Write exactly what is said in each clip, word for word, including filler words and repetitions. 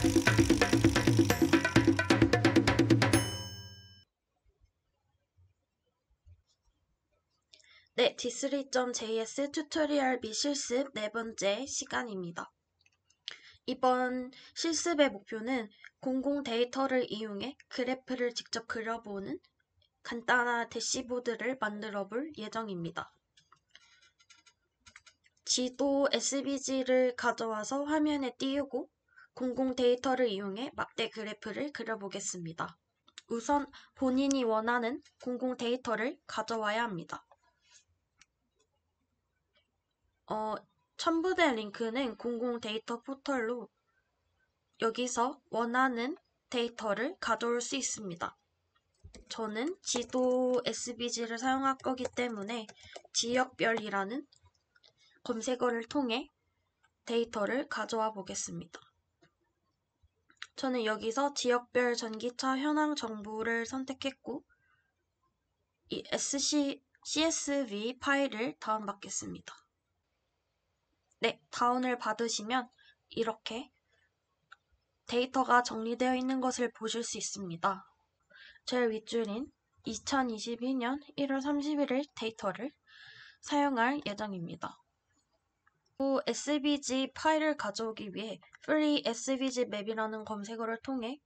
네, 디 쓰리 점 제이 에스 튜토리얼 및 실습 네 번째 시간입니다. 이번 실습의 목표는 공공 데이터를 이용해 그래프를 직접 그려보는 간단한 대시보드를 만들어 볼 예정입니다. 지도 에스비지를 가져와서 화면에 띄우고 공공 데이터를 이용해 막대 그래프를 그려보겠습니다. 우선 본인이 원하는 공공 데이터를 가져와야 합니다. 어, 첨부된 링크는 공공 데이터 포털로 여기서 원하는 데이터를 가져올 수 있습니다. 저는 지도 에스비지를 사용할 거기 때문에 지역별이라는 검색어를 통해 데이터를 가져와 보겠습니다. 저는 여기서 지역별 전기차 현황 정보를 선택했고 이 에스씨, 씨에스브이 파일을 다운받겠습니다. 네, 다운을 받으시면 이렇게 데이터가 정리되어 있는 것을 보실 수 있습니다. 제일 윗줄인 이천이십이 년 일월 삼십일일 데이터를 사용할 예정입니다. 또 에스비지 파일을 가져오기 위해 Free 에스비지 Map이라는 검색어를 통해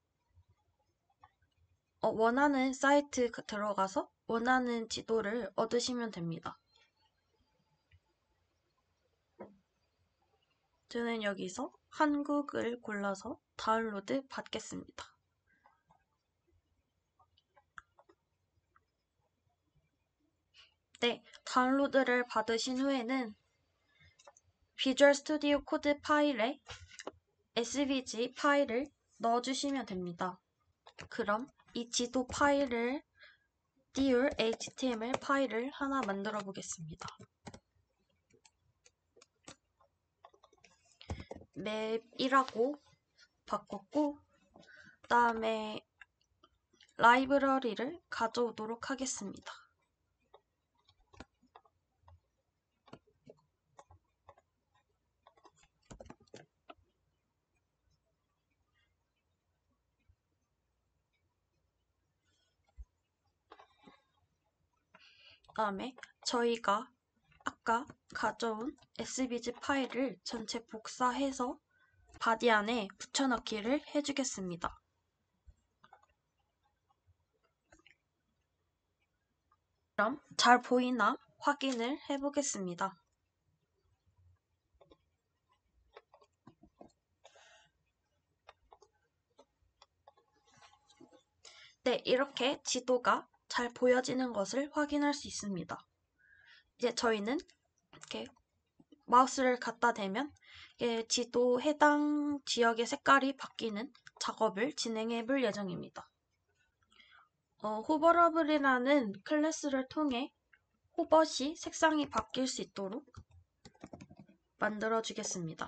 어, 원하는 사이트 들어가서 원하는 지도를 얻으시면 됩니다. 저는 여기서 한국을 골라서 다운로드 받겠습니다. 네, 다운로드를 받으신 후에는 비주얼 스튜디오 코드 파일에 에스비지 파일을 넣어주시면 됩니다. 그럼 이 지도 파일을 띄울 에이치티엠엘 파일을 하나 만들어 보겠습니다. 맵이라고 바꿨고 그 다음에 라이브러리를 가져오도록 하겠습니다. 그 다음에 저희가 아까 가져온 에스비지 파일을 전체 복사해서 바디 안에 붙여넣기를 해주겠습니다. 그럼 잘 보이나 확인을 해보겠습니다. 네, 이렇게 지도가 잘 보여지는 것을 확인할 수 있습니다. 이제 저희는 이렇게 마우스를 갖다 대면 지도 해당 지역의 색깔이 바뀌는 작업을 진행해 볼 예정입니다. 어, 호버러블이라는 클래스를 통해 호버 시 색상이 바뀔 수 있도록 만들어 주겠습니다.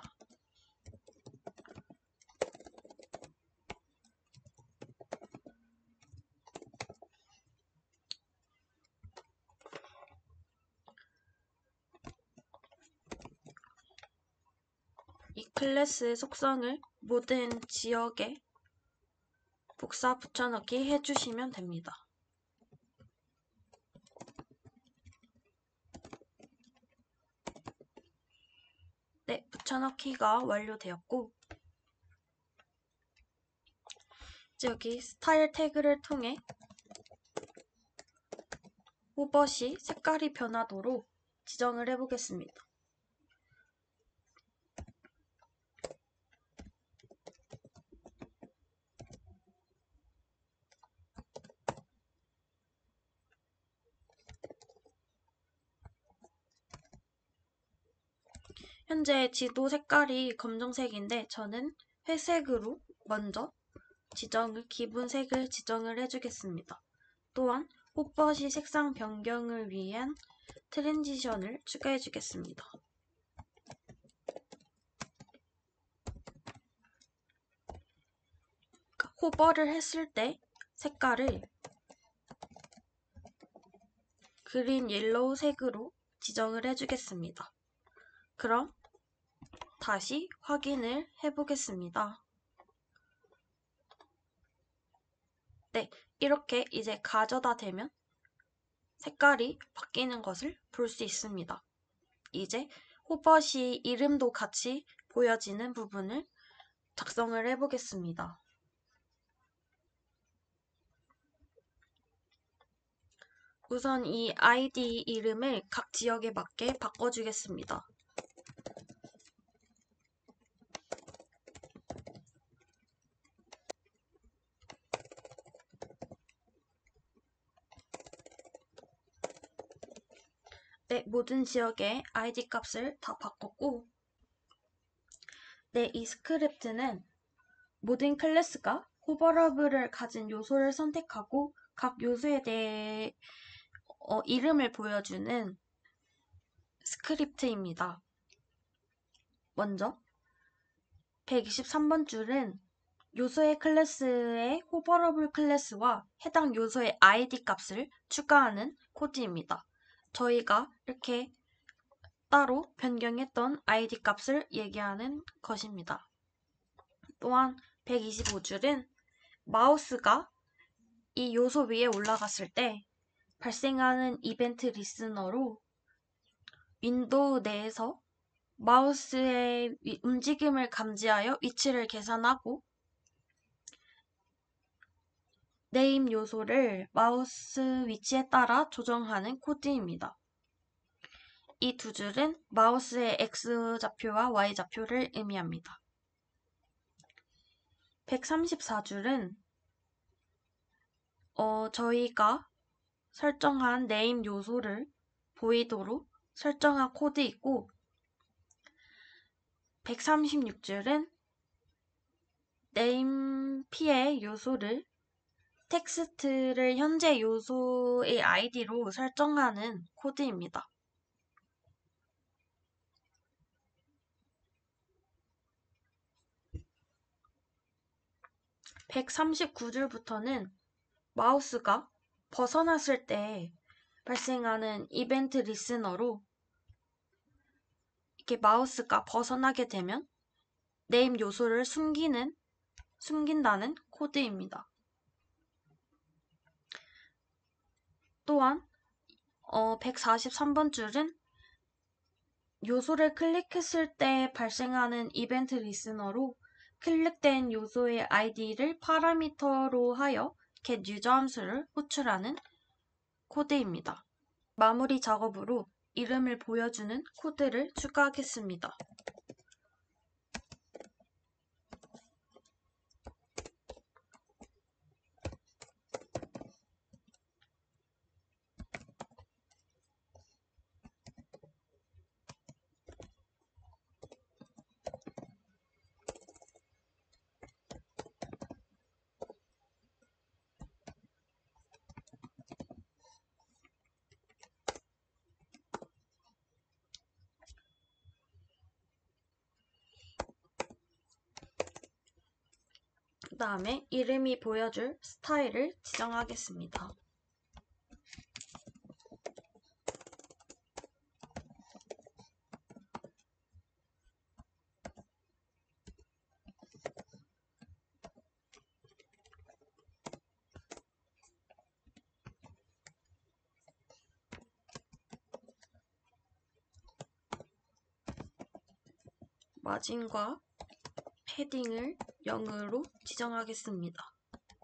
이 클래스의 속성을 모든 지역에 복사 붙여넣기 해주시면 됩니다. 네, 붙여넣기가 완료되었고 이제 여기 스타일 태그를 통해 호버 시 색깔이 변하도록 지정을 해보겠습니다. 현재 지도 색깔이 검정색인데 저는 회색으로 먼저 지정을, 기본색을 지정을 해주겠습니다. 또한 호버시 색상 변경을 위한 트랜지션을 추가해 주겠습니다. 호버를 했을 때 색깔을 그린 옐로우 색으로 지정을 해주겠습니다. 그럼 다시 확인을 해보겠습니다. 네, 이렇게 이제 가져다 대면 색깔이 바뀌는 것을 볼 수 있습니다. 이제 호버시 이름도 같이 보여지는 부분을 작성을 해보겠습니다. 우선 이 아이디 이름을 각 지역에 맞게 바꿔주겠습니다. 네, 모든 지역의 아이디 값을 다 바꿨고, 네, 이 스크립트는 모든 클래스가 호버러블을 가진 요소를 선택하고 각 요소에 대해 어, 이름을 보여주는 스크립트입니다. 먼저 백이십삼 번 줄은 요소의 클래스의 호버러블 클래스와 해당 요소의 아이디 값을 추가하는 코드입니다. 저희가 이렇게 따로 변경했던 아이디 값을 얘기하는 것입니다. 또한 백이십오 줄은 마우스가 이 요소 위에 올라갔을 때 발생하는 이벤트 리스너로 윈도우 내에서 마우스의 움직임을 감지하여 위치를 계산하고 네임 요소를 마우스 위치에 따라 조정하는 코드입니다. 이 두 줄은 마우스의 X좌표와 Y좌표를 의미합니다. 백삼십사 줄은 어, 저희가 설정한 네임 요소를 보이도록 설정한 코드이고, 백삼십육 줄은 네임 P의 요소를 텍스트를 현재 요소의 아이디로 설정하는 코드입니다. 백삼십구 줄부터는 마우스가 벗어났을 때 발생하는 이벤트 리스너로 이렇게 마우스가 벗어나게 되면 네임 요소를 숨기는, 숨긴다는 코드입니다. 또한 어, 백사십삼 번 줄은 요소를 클릭했을 때 발생하는 이벤트 리스너로 클릭된 요소의 아이디를 파라미터로 하여 get 유저 함수를 호출하는 코드입니다. 마무리 작업으로 이름을 보여주는 코드를 추가하겠습니다. 그 다음에 이름이 보여줄 스타일을 지정하겠습니다. 마진과 패딩을 영으로 지정하겠습니다.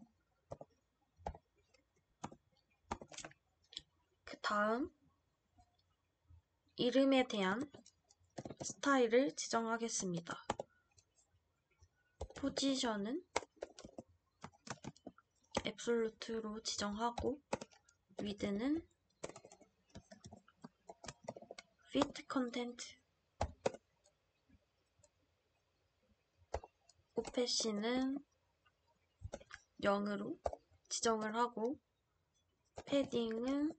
그 다음 이름에 대한 스타일을 지정하겠습니다. 포지션은 앱솔루트로 지정하고 위드는 fit content, 오패시는 영으로 지정을 하고 패딩은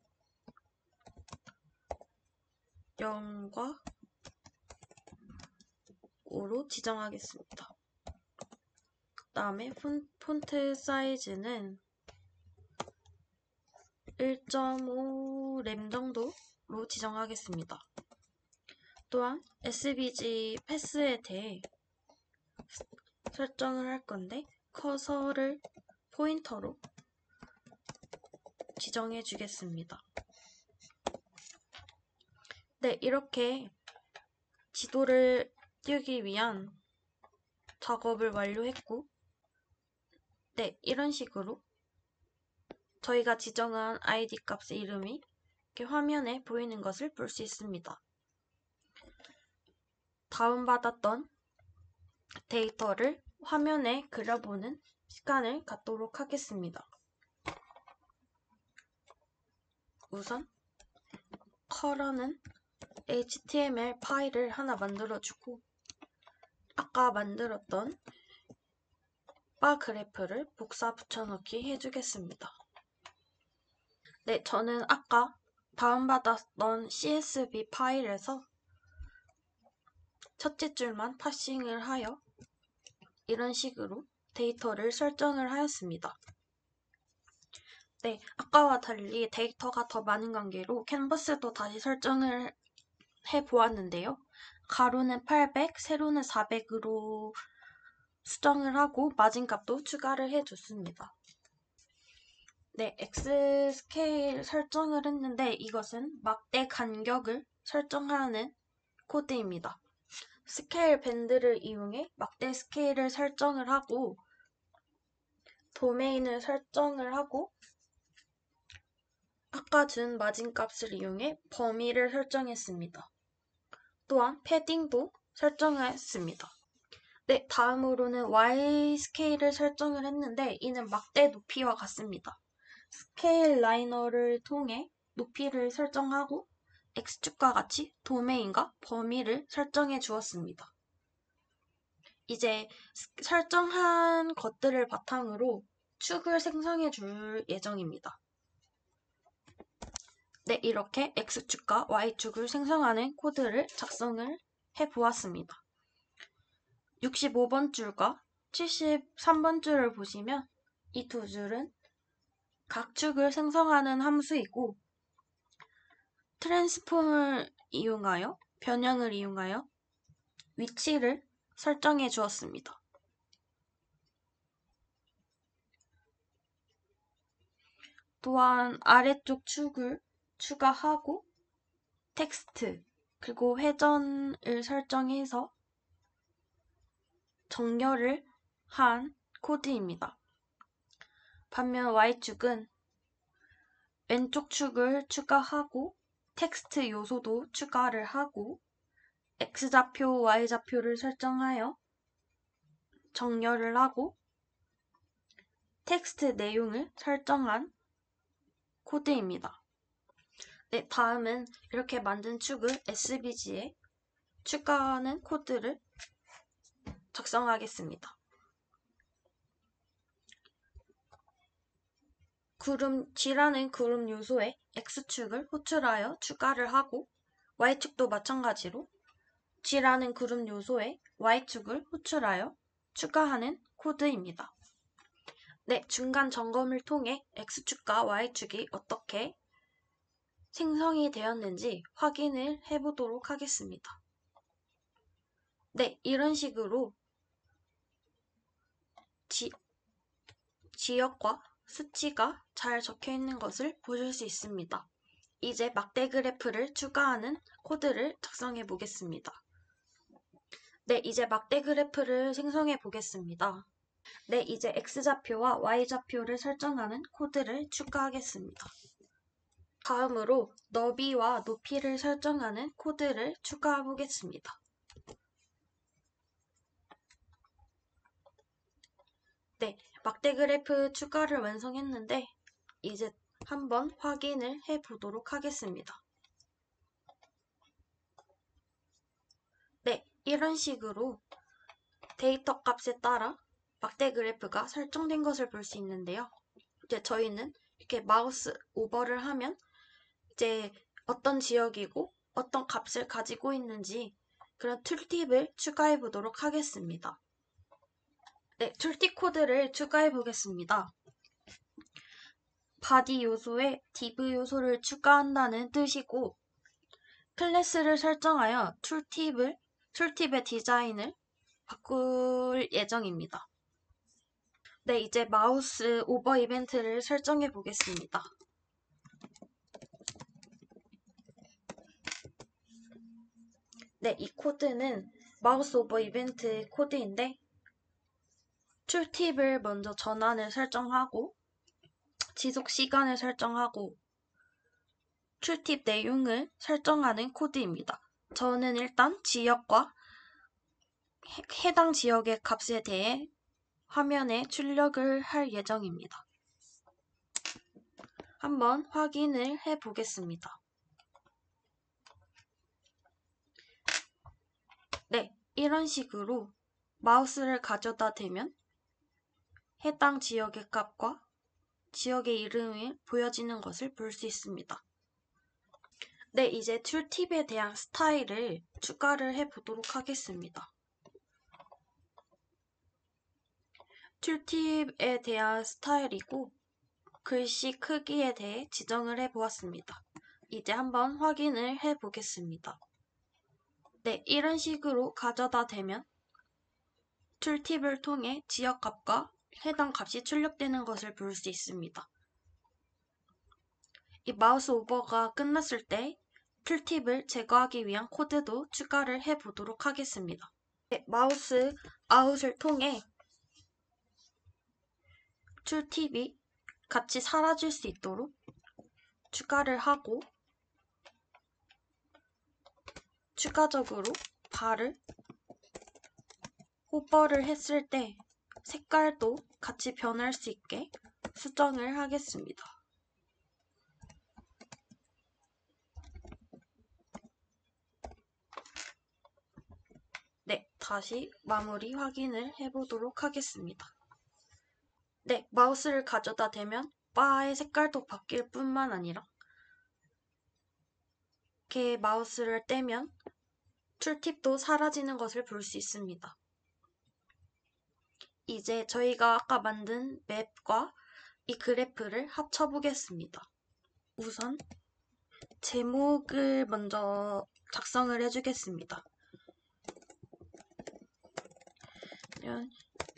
영과 오로 지정하겠습니다. 그 다음에 폰트 사이즈는 일 점 오 램 정도로 지정하겠습니다. 또한 에스비지 패스에 대해 설정을 할 건데 커서를 포인터로 지정해 주겠습니다. 네, 이렇게 지도를 띄우기 위한 작업을 완료했고, 네, 이런 식으로 저희가 지정한 아이디 값의 이름이 이렇게 화면에 보이는 것을 볼 수 있습니다. 다운받았던 데이터를 화면에 그려보는 시간을 갖도록 하겠습니다. 우선 컬러는 에이치티엠엘 파일을 하나 만들어주고 아까 만들었던 바 그래프를 복사 붙여넣기 해주겠습니다. 네, 저는 아까 다운받았던 씨에스브이 파일에서 첫째 줄만 파싱을 하여 이런 식으로 데이터를 설정을 하였습니다. 네, 아까와 달리 데이터가 더 많은 관계로 캔버스도 다시 설정을 해보았는데요. 가로는 팔백, 세로는 사백으로 수정을 하고 마진값도 추가를 해줬습니다. 네, X 스케일 설정을 했는데 이것은 막대 간격을 설정하는 코드입니다. 스케일 밴드를 이용해 막대 스케일을 설정을 하고 도메인을 설정을 하고 아까 준 마진값을 이용해 범위를 설정했습니다. 또한 패딩도 설정했습니다. 네, 다음으로는 Y 스케일을 설정을 했는데 이는 막대 높이와 같습니다. 스케일 라이너를 통해 높이를 설정하고 X축과 같이 도메인과 범위를 설정해 주었습니다. 이제 설정한 것들을 바탕으로 축을 생성해 줄 예정입니다. 네, 이렇게 X축과 Y축을 생성하는 코드를 작성을 해 보았습니다. 육십오 번 줄과 칠십삼 번 줄을 보시면 이 두 줄은 각 축을 생성하는 함수이고 트랜스폼을 이용하여 변형을 이용하여 위치를 설정해 주었습니다. 또한 아래쪽 축을 추가하고 텍스트 그리고 회전을 설정해서 정렬을 한 코드입니다. 반면 Y축은 왼쪽 축을 추가하고 텍스트 요소도 추가를 하고 X좌표, Y좌표를 설정하여 정렬을 하고 텍스트 내용을 설정한 코드입니다. 네, 다음은 이렇게 만든 축을 에스비지에 추가하는 코드를 작성하겠습니다. 구름, G라는 구름 요소에 X축을 호출하여 추가를 하고 Y축도 마찬가지로 G라는 구름 요소에 Y축을 호출하여 추가하는 코드입니다. 네, 중간 점검을 통해 X축과 Y축이 어떻게 생성이 되었는지 확인을 해보도록 하겠습니다. 네, 이런 식으로 지, 지역과 수치가 잘 적혀 있는 것을 보실 수 있습니다. 이제 막대 그래프를 추가하는 코드를 작성해 보겠습니다. 네, 이제 막대 그래프를 생성해 보겠습니다. 네, 이제 X좌표와 Y좌표를 설정하는 코드를 추가하겠습니다. 다음으로 너비와 높이를 설정하는 코드를 추가해 보겠습니다. 네, 막대 그래프 추가를 완성했는데 이제 한번 확인을 해 보도록 하겠습니다. 네, 이런 식으로 데이터 값에 따라 막대 그래프가 설정된 것을 볼 수 있는데요. 이제 저희는 이렇게 마우스 오버를 하면 이제 어떤 지역이고 어떤 값을 가지고 있는지 그런 툴팁을 추가해 보도록 하겠습니다. 네, 툴팁 코드를 추가해 보겠습니다. 바디 요소에 div 요소를 추가한다는 뜻이고 클래스를 설정하여 툴팁을, 툴팁의 디자인을 바꿀 예정입니다. 네, 이제 마우스 오버 이벤트를 설정해 보겠습니다. 네, 이 코드는 마우스 오버 이벤트 코드인데 툴팁을 먼저 전환을 설정하고 지속 시간을 설정하고 툴팁 내용을 설정하는 코드입니다. 저는 일단 지역과 해, 해당 지역의 값에 대해 화면에 출력을 할 예정입니다. 한번 확인을 해 보겠습니다. 네, 이런 식으로 마우스를 가져다 대면 해당 지역의 값과 지역의 이름이 보여지는 것을 볼 수 있습니다. 네, 이제 툴팁에 대한 스타일을 추가를 해 보도록 하겠습니다. 툴팁에 대한 스타일이고 글씨 크기에 대해 지정을 해 보았습니다. 이제 한번 확인을 해 보겠습니다. 네, 이런 식으로 가져다 대면 툴팁을 통해 지역값과 해당 값이 출력되는 것을 볼 수 있습니다. 이 마우스 오버가 끝났을 때 툴팁을 제거하기 위한 코드도 추가를 해 보도록 하겠습니다. 네, 마우스 아웃을 통해 툴팁이 같이 사라질 수 있도록 추가를 하고 추가적으로 발을 호버를 했을 때 색깔도 같이 변할 수 있게 수정을 하겠습니다. 네, 다시 마무리 확인을 해보도록 하겠습니다. 네, 마우스를 가져다 대면 바의 색깔도 바뀔 뿐만 아니라 이렇게 마우스를 떼면 툴팁도 사라지는 것을 볼 수 있습니다. 이제 저희가 아까 만든 맵과 이 그래프를 합쳐보겠습니다. 우선 제목을 먼저 작성을 해주겠습니다. 이런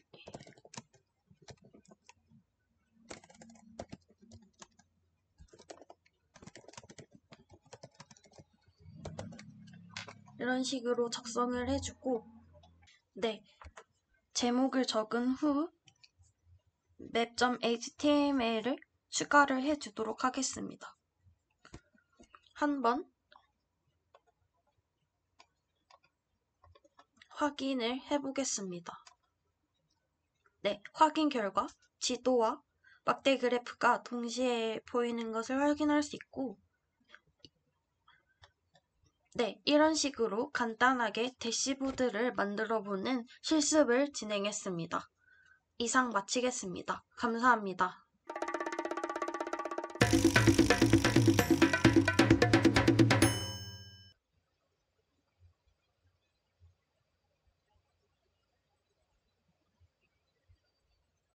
이런 식으로 작성을 해주고 네, 제목을 적은 후 맵.html을 추가를 해주도록 하겠습니다. 한번 확인을 해보겠습니다. 네, 확인 결과 지도와 막대 그래프가 동시에 보이는 것을 확인할 수 있고 네, 이런 식으로 간단하게 대시보드를 만들어보는 실습을 진행했습니다. 이상 마치겠습니다. 감사합니다.